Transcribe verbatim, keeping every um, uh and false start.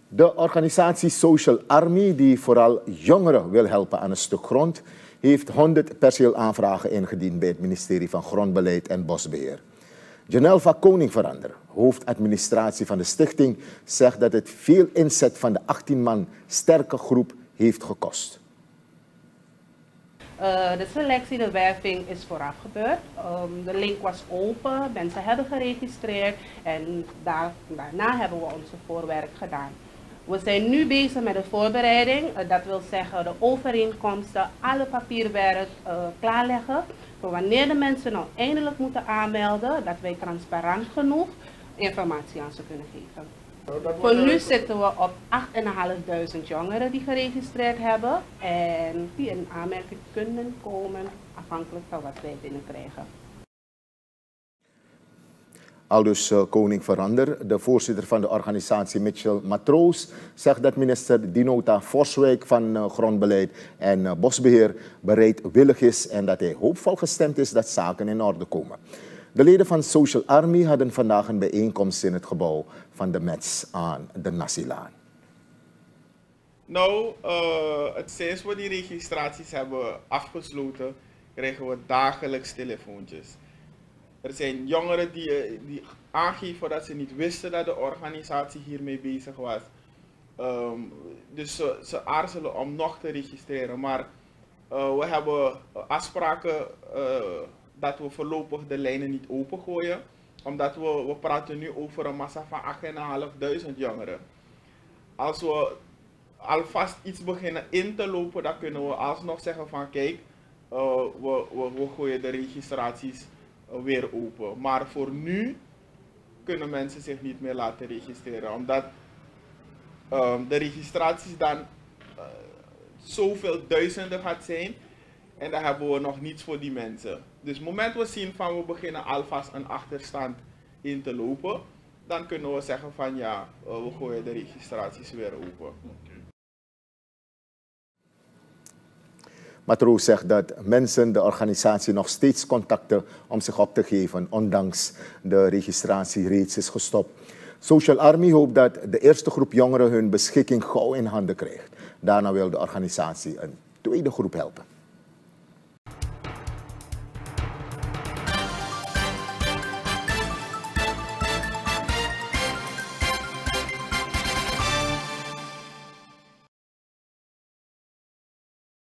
De organisatie Social Army, die vooral jongeren wil helpen aan een stuk grond, heeft honderd perceelaanvragen ingediend bij het ministerie van Grondbeleid en Bosbeheer. Janelva Koningverander, hoofdadministratie van de stichting, zegt dat het veel inzet van de achttien man sterke groep heeft gekost. Uh, de selectie, de werving is vooraf gebeurd. Um, de link was open, mensen hebben geregistreerd en daar, daarna hebben we onze voorwerk gedaan. We zijn nu bezig met de voorbereiding, uh, dat wil zeggen de overeenkomsten, alle papierwerk uh, klaarleggen. Voor wanneer de mensen nou eindelijk moeten aanmelden, dat wij transparant genoeg informatie aan ze kunnen geven. Voor nu zitten we op achtduizend vijfhonderd jongeren die geregistreerd hebben en die in aanmerking kunnen komen afhankelijk van wat wij binnenkrijgen. Aldus uh, Koningverander, de voorzitter van de organisatie Mitchell Matroos, zegt dat minister Dinota Forswijk van uh, Grondbeleid en uh, Bosbeheer bereidwillig is en dat hij hoopvol gestemd is dat zaken in orde komen. De leden van Social Army hadden vandaag een bijeenkomst in het gebouw van de M E T S aan de Nassilaan. Nou, uh, het sinds we die registraties hebben afgesloten, krijgen we dagelijks telefoontjes. Er zijn jongeren die, die aangeven dat ze niet wisten dat de organisatie hiermee bezig was. Um, dus ze, ze aarzelen om nog te registreren. Maar uh, we hebben afspraken uh, dat we voorlopig de lijnen niet opengooien. Omdat we, we praten nu over een massa van achtduizend vijfhonderd jongeren. Als we alvast iets beginnen in te lopen, dan kunnen we alsnog zeggen van kijk, uh, we, we, we gooien de registraties weer open. Maar voor nu kunnen mensen zich niet meer laten registreren. Omdat um, de registraties dan uh, zoveel duizenden gaat zijn. En dan hebben we nog niets voor die mensen. Dus het moment we zien van we beginnen alvast een achterstand in te lopen. Dan kunnen we zeggen van ja, uh, we gooien de registraties weer open. Matroos zegt dat mensen de organisatie nog steeds contacten om zich op te geven, ondanks de registratie reeds is gestopt. Social Army hoopt dat de eerste groep jongeren hun beschikking gauw in handen krijgt. Daarna wil de organisatie een tweede groep helpen.